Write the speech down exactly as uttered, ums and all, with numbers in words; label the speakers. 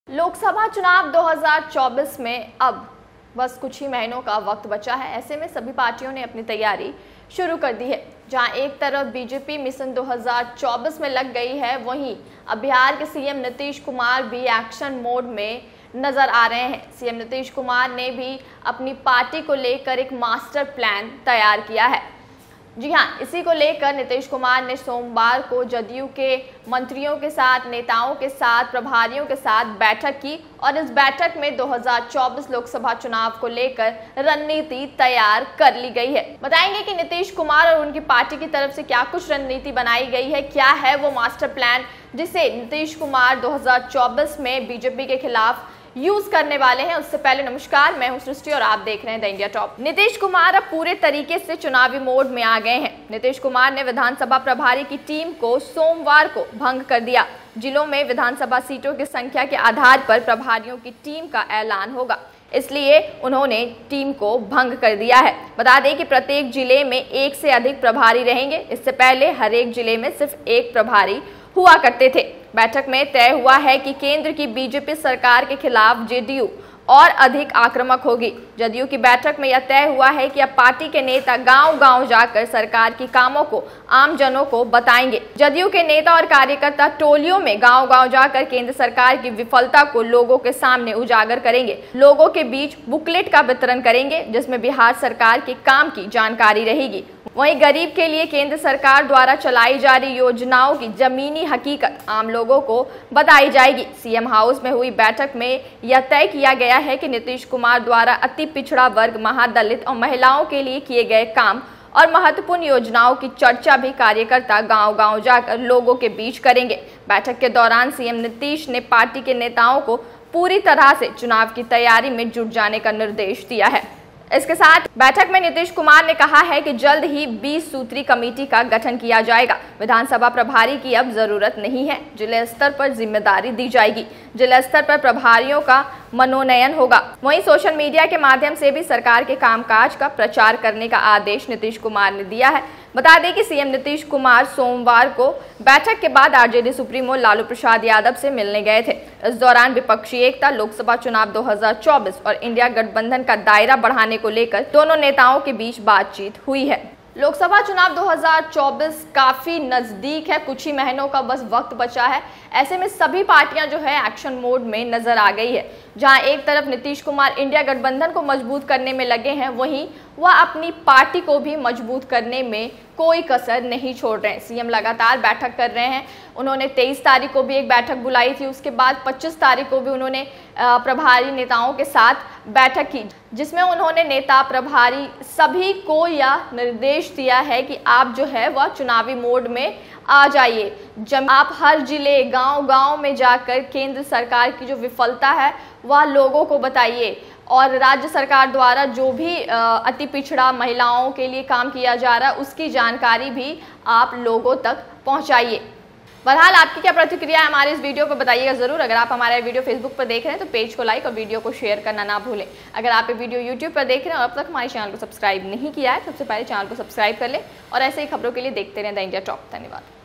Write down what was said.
Speaker 1: लोकसभा चुनाव दो हज़ार चौबीस में अब बस कुछ ही महीनों का वक्त बचा है। ऐसे में सभी पार्टियों ने अपनी तैयारी शुरू कर दी है। जहां एक तरफ बीजेपी मिशन दो हज़ार चौबीस में लग गई है, वहीं अब बिहार के सीएम नीतीश कुमार भी एक्शन मोड में नजर आ रहे हैं। सीएम नीतीश कुमार ने भी अपनी पार्टी को लेकर एक मास्टर प्लान तैयार किया है। जी हाँ, इसी को लेकर नीतीश कुमार ने सोमवार को जदयू के मंत्रियों के साथ, नेताओं के साथ, प्रभारियों के साथ बैठक की और इस बैठक में दो हज़ार चौबीस लोकसभा चुनाव को लेकर रणनीति तैयार कर ली गई है। बताएंगे कि नीतीश कुमार और उनकी पार्टी की तरफ से क्या कुछ रणनीति बनाई गई है, क्या है वो मास्टर प्लान जिसे नीतीश कुमार दो हज़ार चौबीस में बीजेपी के खिलाफ यूज करने वाले हैं। उससे पहले नमस्कार, मैं हूं सृष्टि और आप देख रहे हैं the India top. Nitish Kumar अब पूरे तरीके से चुनावी मोड में आ गए हैं। नीतीश कुमार ने विधानसभा प्रभारी की टीम को सोमवार को भंग कर दिया। जिलों में विधानसभा सीटों की संख्या के आधार पर प्रभारियों की टीम का ऐलान होगा, इसलिए उन्होंने टीम को भंग कर दिया है। बता दें कि प्रत्येक जिले में एक से अधिक प्रभारी रहेंगे। इससे पहले हर एक जिले में सिर्फ एक प्रभारी हुआ करते थे। बैठक में तय हुआ है कि केंद्र की बीजेपी सरकार के खिलाफ जेडीयू और अधिक आक्रामक होगी। जदयू की बैठक में यह तय हुआ है कि अब पार्टी के नेता गांव-गांव जाकर सरकार की कामों को आम जनों को बताएंगे। जदयू के नेता और कार्यकर्ता टोलियों में गांव-गांव जाकर केंद्र सरकार की विफलता को लोगों के सामने उजागर करेंगे। लोगों के बीच बुकलेट का वितरण करेंगे, जिसमें बिहार सरकार के काम की जानकारी रहेगी। वहीं गरीब के लिए केंद्र सरकार द्वारा चलाई जा रही योजनाओं की जमीनी हकीकत आम लोगों को बताई जाएगी। सीएम हाउस में हुई बैठक में यह तय किया गया है कि नीतीश कुमार द्वारा अति पिछड़ा वर्ग, महादलित और महिलाओं के लिए किए गए काम और महत्वपूर्ण योजनाओं की चर्चा भी कार्यकर्ता गांव-गांव जाकर लोगों के बीच करेंगे। बैठक के दौरान सीएम नीतीश ने पार्टी के नेताओं को पूरी तरह से चुनाव की तैयारी में जुट जाने का निर्देश दिया है। इसके साथ बैठक में नीतीश कुमार ने कहा है कि जल्द ही बीस सूत्री कमेटी का गठन किया जाएगा। विधानसभा प्रभारी की अब जरूरत नहीं है, जिला स्तर पर जिम्मेदारी दी जाएगी। जिला स्तर पर प्रभारियों का मनोनयन होगा। वहीं सोशल मीडिया के माध्यम से भी सरकार के कामकाज का प्रचार करने का आदेश नीतीश कुमार ने दिया है। बता दें कि सीएम नीतीश कुमार सोमवार को बैठक के बाद आरजेडी सुप्रीमो लालू प्रसाद यादव से मिलने गए थे। इस दौरान विपक्षी एकता, लोकसभा चुनाव दो हज़ार चौबीस और इंडिया गठबंधन का दायरा बढ़ाने को लेकर दोनों नेताओं के बीच बातचीत हुई है। लोकसभा चुनाव दो हज़ार चौबीस काफी नजदीक है, कुछ ही महीनों का बस वक्त बचा है। ऐसे में सभी पार्टियां जो है एक्शन मोड में नजर आ गई है। जहां एक तरफ नीतीश कुमार इंडिया गठबंधन को मजबूत करने में लगे हैं, वहीं वह अपनी पार्टी को भी मजबूत करने में कोई कसर नहीं छोड़ रहे हैं। सीएम लगातार बैठक कर रहे हैं। उन्होंने तेईस तारीख को भी एक बैठक बुलाई थी, उसके बाद पच्चीस तारीख को भी उन्होंने प्रभारी नेताओं के साथ बैठक की, जिसमें उन्होंने नेता प्रभारी सभी को यह निर्देश दिया है कि आप जो है वह चुनावी मोड में आ जाइए। जब आप हर जिले, गांव-गांव में जाकर केंद्र सरकार की जो विफलता है वह लोगों को बताइए और राज्य सरकार द्वारा जो भी अति पिछड़ा महिलाओं के लिए काम किया जा रहा है उसकी जानकारी भी आप लोगों तक पहुंचाइए। बहरहाल आपकी क्या प्रतिक्रिया है हमारे इस वीडियो पर बताइएगा जरूर। अगर आप हमारा वीडियो फेसबुक पर देख रहे हैं तो पेज को लाइक और वीडियो को शेयर करना ना भूलें। अगर आप ये वीडियो यूट्यूब पर देख रहे हैं और अब तक हमारे चैनल को सब्सक्राइब नहीं किया है, सबसे पहले चैनल को सब्सक्राइब कर लें और ऐसे ही खबरों के लिए देखते रहें द इंडिया टॉप। धन्यवाद।